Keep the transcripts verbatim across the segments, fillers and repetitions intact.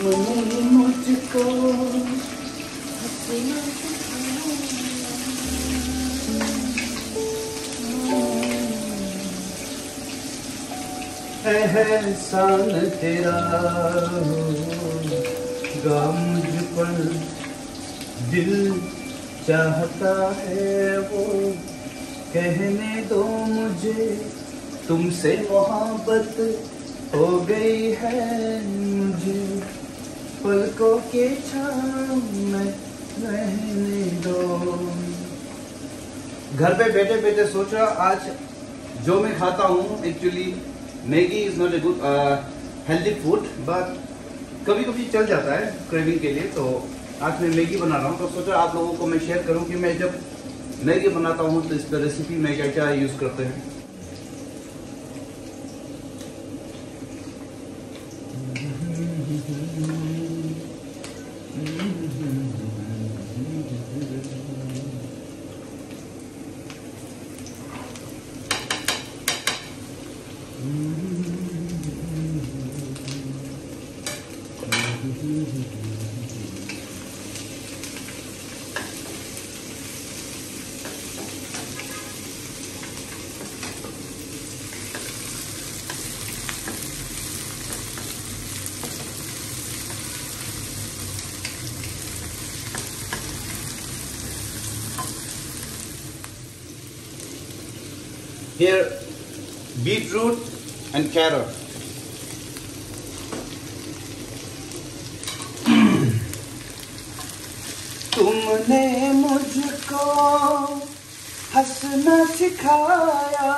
तुमने मुझको एहसान तेरा गा मुझ पर, दिल चाहता है वो कहने दो मुझे, तुमसे मोहब्बत हो गई है मुझे, पलकों के छाँव में रहने दो। घर पे बैठे बैठे सोचा आज जो मैं खाता हूँ, actually Maggi is not a good healthy food, but कभी कभी चल जाता है क्रेविंग के लिए। तो आज मैं मैगी बना रहा हूँ, तो सोचा आप लोगों को मैं शेयर करूँ कि मैं जब मैगी बनाता हूँ तो इस रेसिपी में क्या क्या यूज़ करते हैं। Here, beetroot and carrot. तुमने मुझको हंसना सिखाया,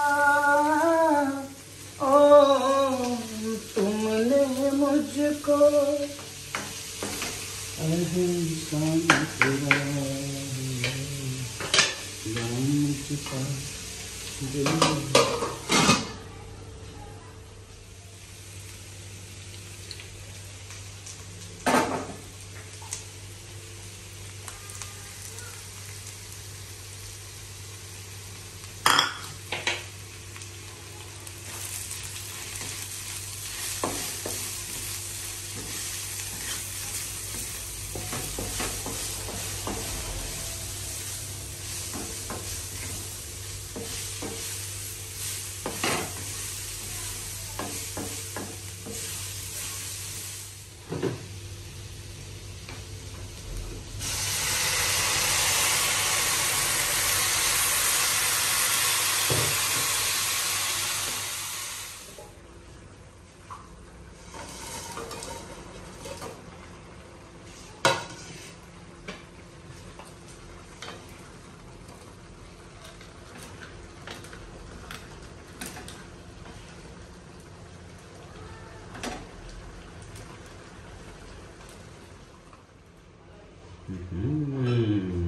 ओ तुमने मुझको एहसान तेरा गा मुझ पर दिल। Mm-hmm.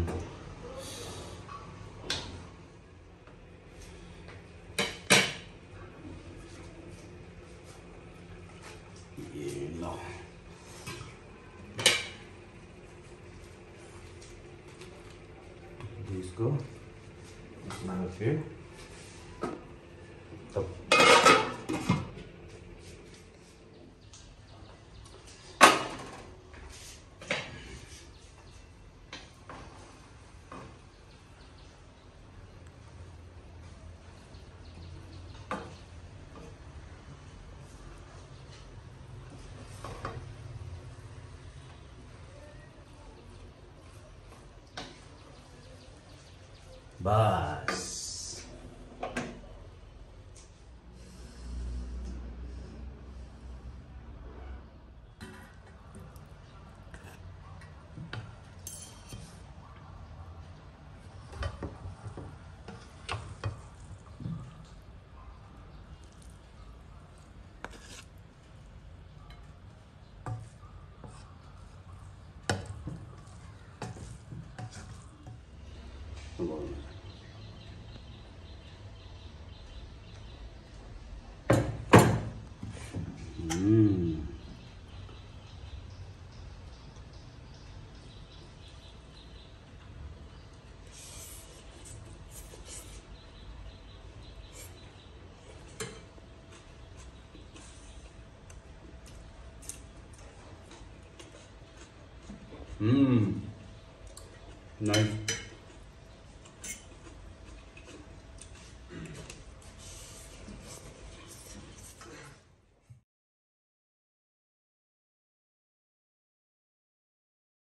ये लो, इसको इसमें रखिए। तब बस हम्म हम्म नाइस।